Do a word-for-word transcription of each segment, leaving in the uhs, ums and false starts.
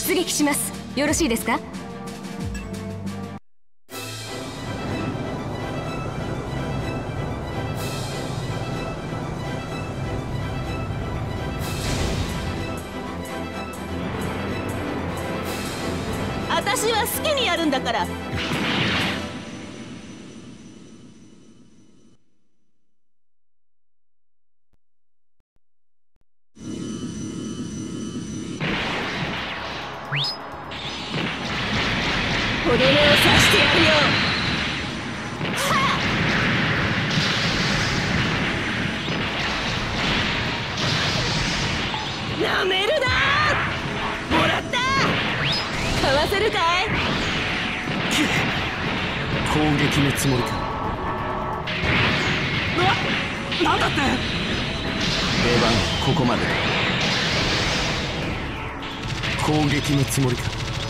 出撃します。よろしいですか？ 私は好きにやるんだから。とどめを刺してやるよ。はっ、なめるな。もらった。かわせるかい。 攻撃のつもりか。 な、なんだって。 出番ここまでだ。攻撃のつもりか。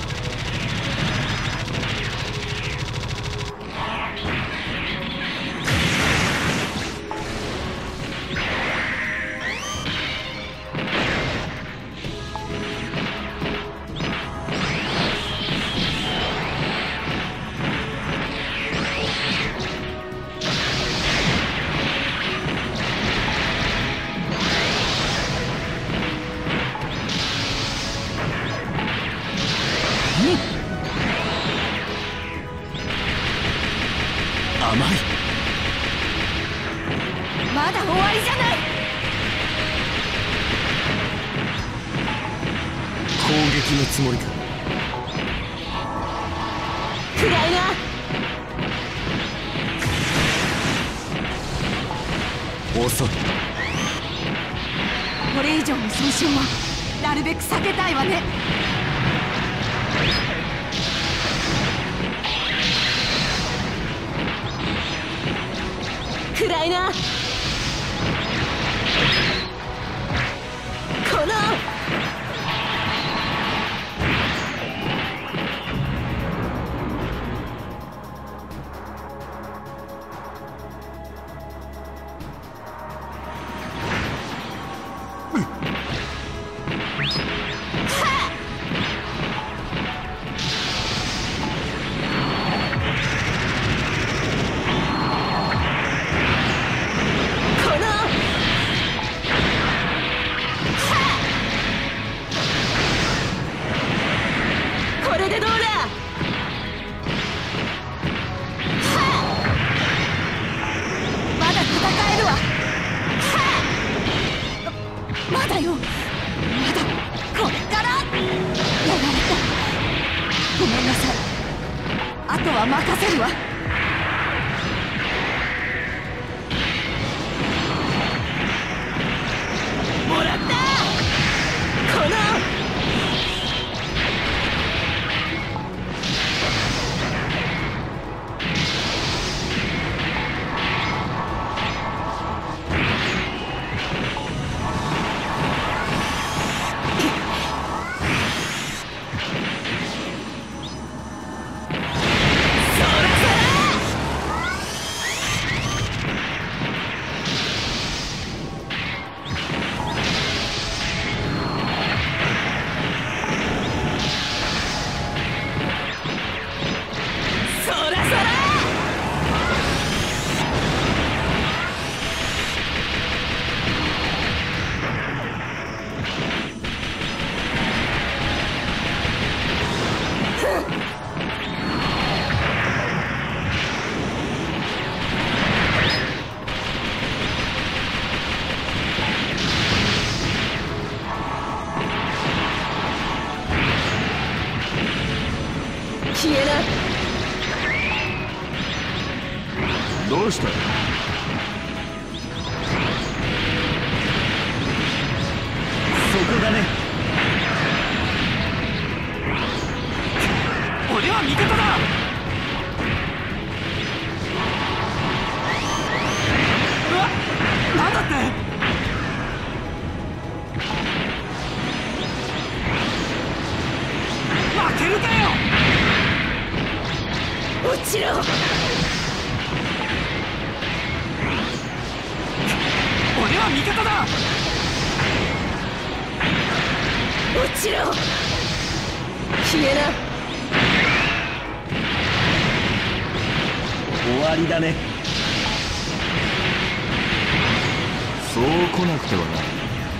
甘い。 まだ終わりじゃない。 攻撃のつもりか。 くらいな。 遅い。 これ以上の損傷はなるべく避けたいわね。 くらいな。このあとは任せるわ。もらった。この消えな。 どうした？そこだね。 俺は味方だ。うわ、なんだって。負けるかよ。 落ちろ。 俺は味方だ。 落ちろ。 消えな。 終わりだね。そう来なくてはな。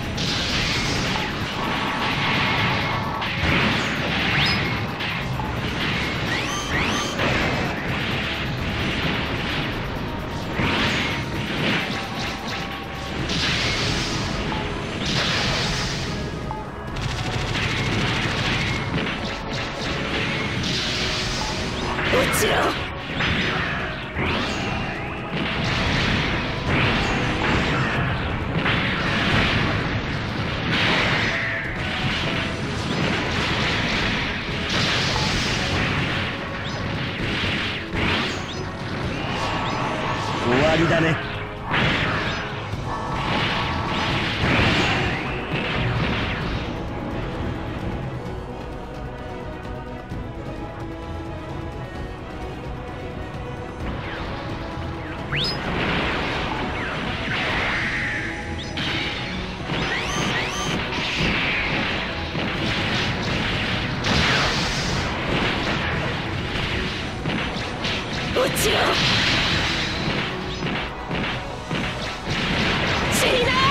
落ちろ。 終わりだね。 落ちろ。死になよ。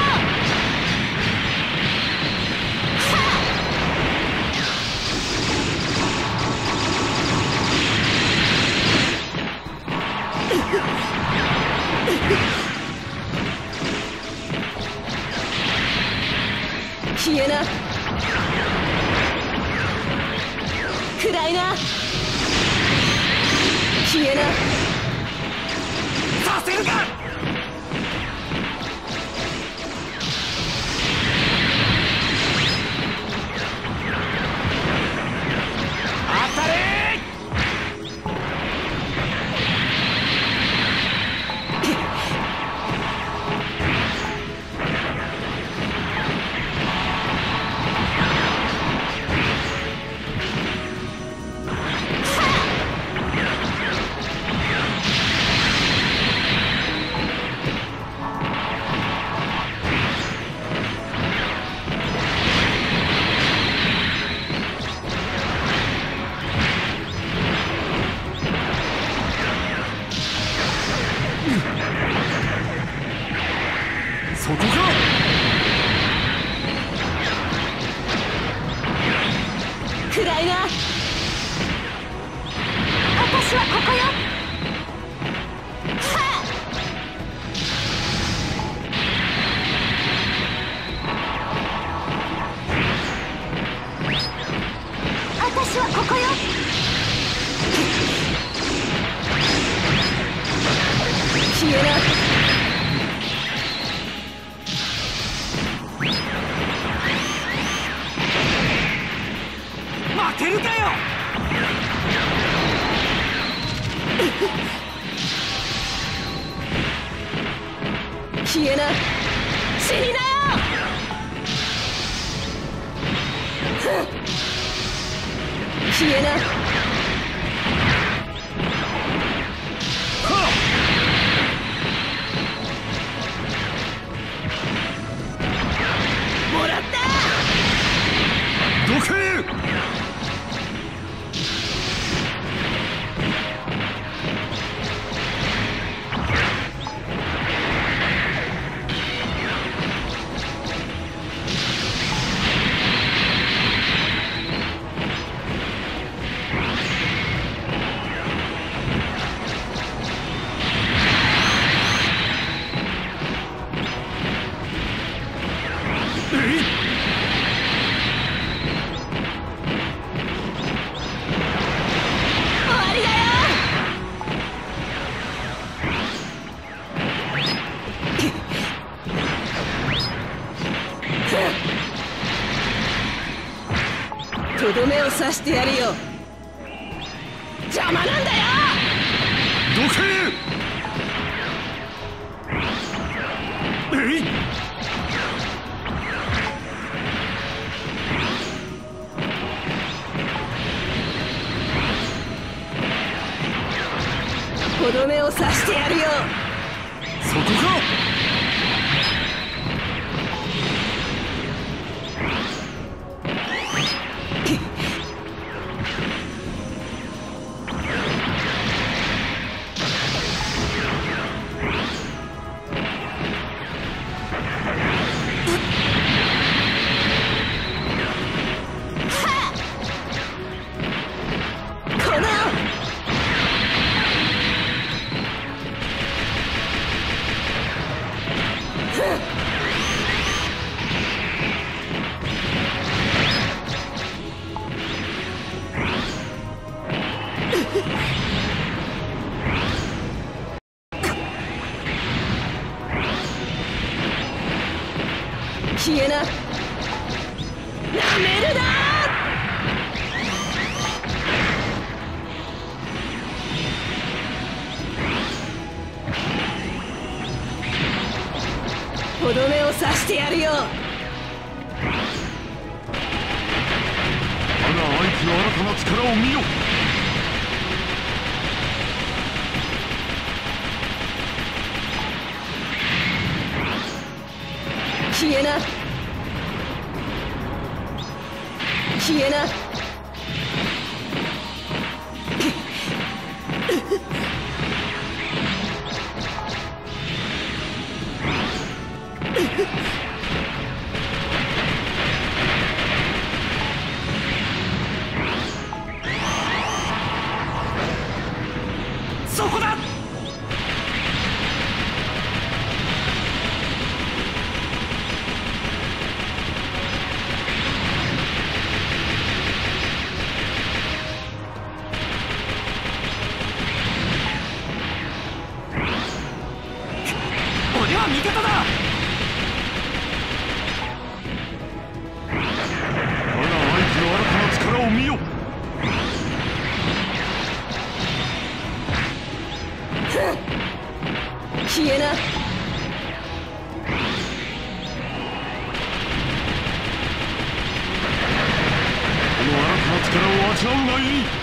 消えな。暗いな。消えな。 させるか。当たれ。そこか。 暗いな。 私はここよ。私はここよ。 消えな。 負けるかよ。 消えな。死になよ。消えな。もらった。 どけ。 とどめを刺してやるよ。邪魔なんだよ。 どけ。えい。 とどめを刺してやるよ。 そこか。 消えな。なめるな。とどめを刺してやるよ。 我が愛機の新たな力を見よ。 消えな。消えな。 そこだ。俺は味方だ。 我が愛機の新たな力を見よ。 消えな。 この新たな力を味わうがいい。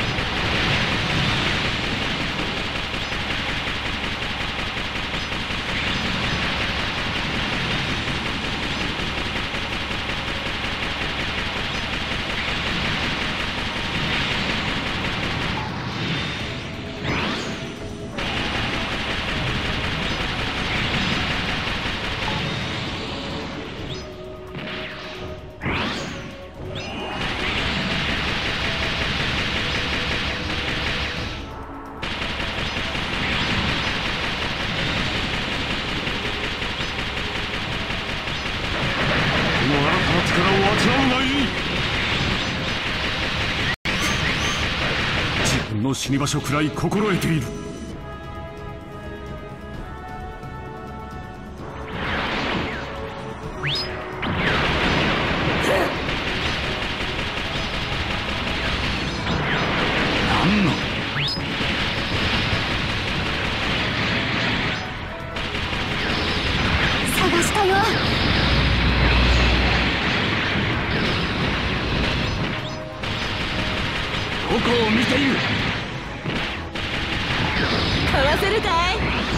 力を味わうがいい。自分の死に場所くらい心得ている。何の探したよ。 どこを見ている。 かわせるかい。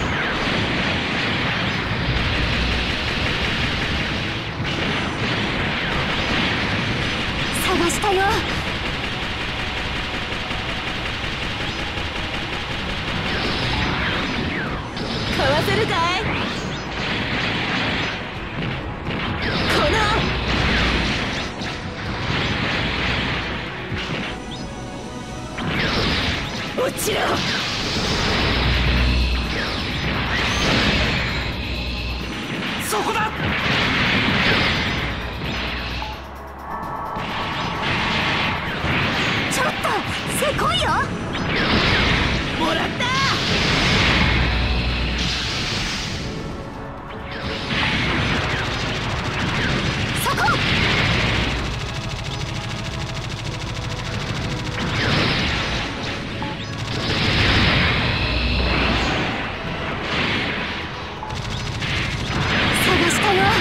探したよ。 かわせるかい。この落ちろ。 そこだ。 ちょっとせこいよ。 もらった。 そこ。探したよ。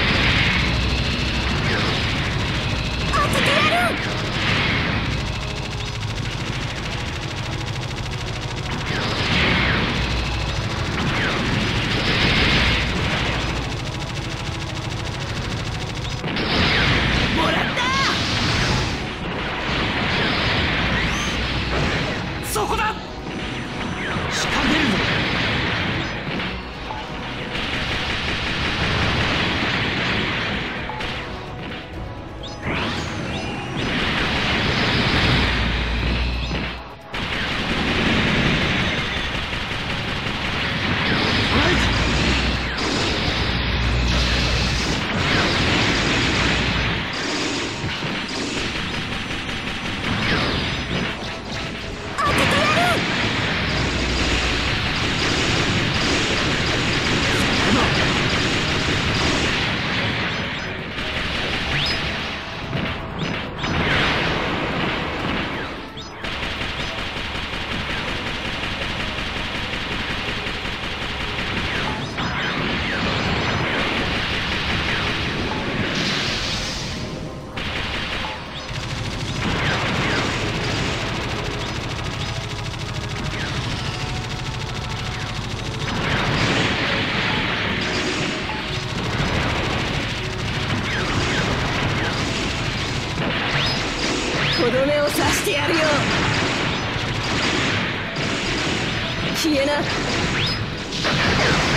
当ててやる。 消えな。